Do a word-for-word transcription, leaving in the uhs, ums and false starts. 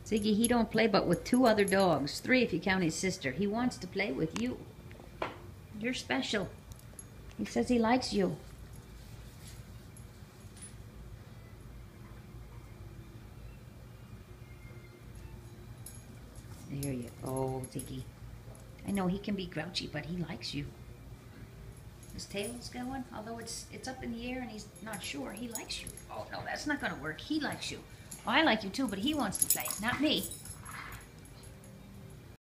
Ziggy, he don't play but with two other dogs. Three if you count his sister. He wants to play with you. You're special. He says he likes you. There you go, Ziggy. I know he can be grouchy, but he likes you. His tail's going, although it's it's up in the air and he's not sure. He likes you. Oh, no, that's not going to work. He likes you. I like you too, but he wants to play, not me.